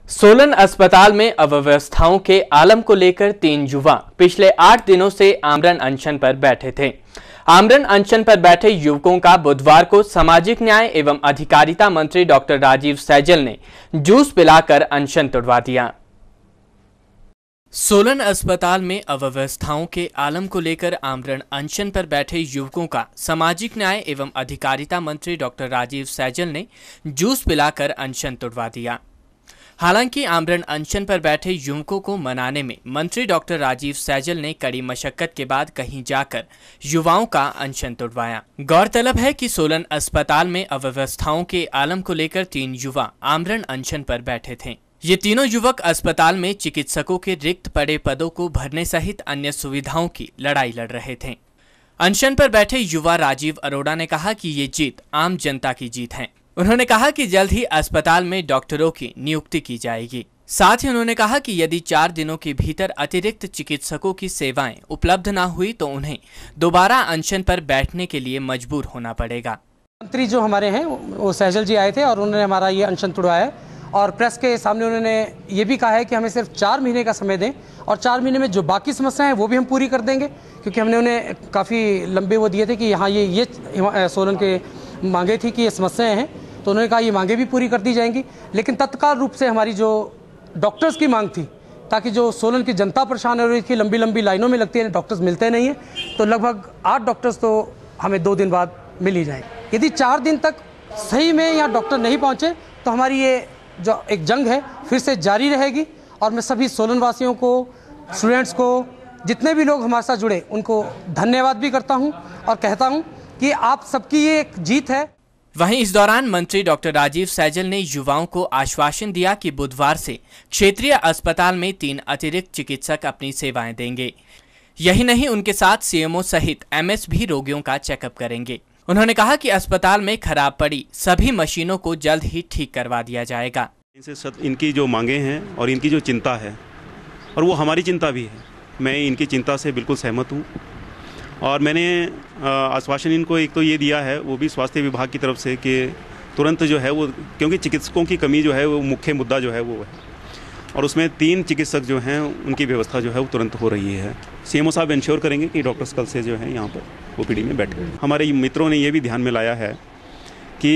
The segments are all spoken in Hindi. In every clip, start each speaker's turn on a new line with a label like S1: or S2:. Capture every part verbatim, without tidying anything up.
S1: सोलन अस्पताल में अव्यवस्थाओं के आलम को लेकर तीन युवा पिछले आठ दिनों से आमरण अनशन पर बैठे थे। आमरण अनशन पर बैठे युवकों का बुधवार को सामाजिक न्याय एवं अधिकारिता मंत्री डॉक्टर राजीव सहजल ने जूस पिलाकर अनशन तोड़वा दिया। सोलन अस्पताल में अव्यवस्थाओं के आलम को लेकर आमरण अनशन पर बैठे युवकों का सामाजिक न्याय एवं अधिकारिता मंत्री डॉक्टर राजीव सहजल ने जूस पिलाकर अनशन तोड़वा दिया। हालांकि आमरण अनशन पर बैठे युवकों को मनाने में मंत्री डॉक्टर राजीव सहजल ने कड़ी मशक्कत के बाद कहीं जाकर युवाओं का अनशन तोड़वाया। गौरतलब है कि सोलन अस्पताल में अव्यवस्थाओं के आलम को लेकर तीन युवा आमरण अनशन पर बैठे थे। ये तीनों युवक अस्पताल में चिकित्सकों के रिक्त पड़े पदों को भरने सहित अन्य सुविधाओं की लड़ाई लड़ रहे थे। अनशन पर बैठे युवा राजीव अरोड़ा ने कहा कि ये जीत आम जनता की जीत है। उन्होंने कहा कि जल्द ही अस्पताल में डॉक्टरों की नियुक्ति की जाएगी। साथ ही उन्होंने कहा कि यदि चार दिनों के भीतर अतिरिक्त चिकित्सकों की सेवाएं उपलब्ध न हुई तो उन्हें दोबारा अनशन पर बैठने के लिए मजबूर होना पड़ेगा।
S2: मंत्री जो हमारे हैं वो सहजल जी आए थे और उन्होंने हमारा ये अनशन तोड़वाया और प्रेस के सामने उन्होंने ये भी कहा है कि हमें सिर्फ चार महीने का समय दें और चार महीने में जो बाकी समस्याएं हैं वो भी हम पूरी कर देंगे, क्योंकि हमने उन्हें काफ़ी लंबे वो दिए थे कि यहाँ ये ये सोलन के मांगे थी कि ये समस्याएं हैं, तो उन्होंने कहा ये मांगे भी पूरी कर दी जाएंगी। लेकिन तत्काल रूप से हमारी जो डॉक्टर्स की मांग थी, ताकि जो सोलन की जनता परेशान हो रही थी, लंबी लंबी लाइनों में लगती है, डॉक्टर्स मिलते नहीं हैं, तो लगभग आठ डॉक्टर्स तो हमें दो दिन बाद मिल ही जाएंगे। यदि चार दिन तक सही में यहाँ डॉक्टर नहीं पहुँचे तो हमारी ये जो एक जंग है फिर से जारी रहेगी। और मैं सभी सोलन वासियों को, स्टूडेंट्स को, जितने भी लोग हमारे साथ जुड़े, उनको धन्यवाद भी करता हूँ और कहता हूँ कि आप सबकी ये एक जीत है।
S1: वहीं इस दौरान मंत्री डॉक्टर राजीव सहजल ने युवाओं को आश्वासन दिया कि बुधवार से क्षेत्रीय अस्पताल में तीन अतिरिक्त चिकित्सक अपनी सेवाएं देंगे। यही नहीं, उनके साथ सीएमओ सहित एमएस भी रोगियों का चेकअप करेंगे। उन्होंने कहा कि अस्पताल में खराब पड़ी सभी मशीनों को जल्द ही ठीक करवा दिया जाएगा।
S3: इनसे इनकी जो मांगे हैं और इनकी जो चिंता है, और वो हमारी चिंता भी है, मैं इनकी चिंता से बिल्कुल सहमत हूँ। और मैंने आश्वासन इनको एक तो ये दिया है, वो भी स्वास्थ्य विभाग की तरफ से, कि तुरंत जो है वो, क्योंकि चिकित्सकों की कमी जो है वो मुख्य मुद्दा जो है वो है, और उसमें तीन चिकित्सक जो हैं उनकी व्यवस्था जो है वो तुरंत हो रही है। सीएमओ साहब इंश्योर करेंगे कि डॉक्टर्स कल से जो है यहाँ पर ओपीडी में बैठे। हमारे मित्रों ने ये भी ध्यान में लाया है कि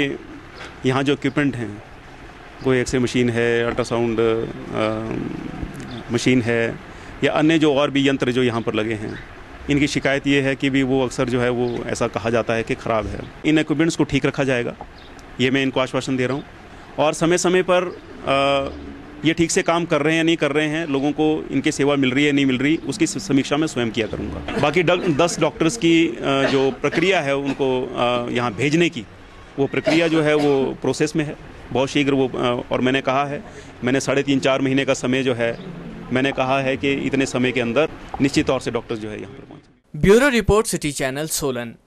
S3: यहाँ जो इक्विपमेंट हैं, कोई एक्सरे मशीन है, अल्ट्रासाउंड मशीन है, या अन्य जो और भी यंत्र जो यहाँ पर लगे हैं, इनकी शिकायत ये है कि भी वो अक्सर जो है वो ऐसा कहा जाता है कि ख़राब है। इन इक्विपमेंट्स को ठीक रखा जाएगा, ये मैं इनको आश्वासन दे रहा हूँ। और समय समय पर आ, ये ठीक से काम कर रहे हैं या नहीं कर रहे हैं, लोगों को इनकी सेवा मिल रही है नहीं मिल रही, उसकी समीक्षा मैं स्वयं किया करूँगा। बाकी दस डॉक्टर्स की जो प्रक्रिया है उनको यहाँ भेजने की, वो प्रक्रिया जो है वो प्रोसेस में है, बहुत शीघ्र वो। और मैंने कहा है, मैंने साढ़े तीन चार महीने का समय जो है, मैंने कहा है कि इतने समय के अंदर निश्चित तौर से डॉक्टर जो है यहाँ पर पहुँचे।
S1: Bureau report, city channel, Solan.